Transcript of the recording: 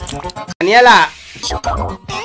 อันเนี้ยแหละ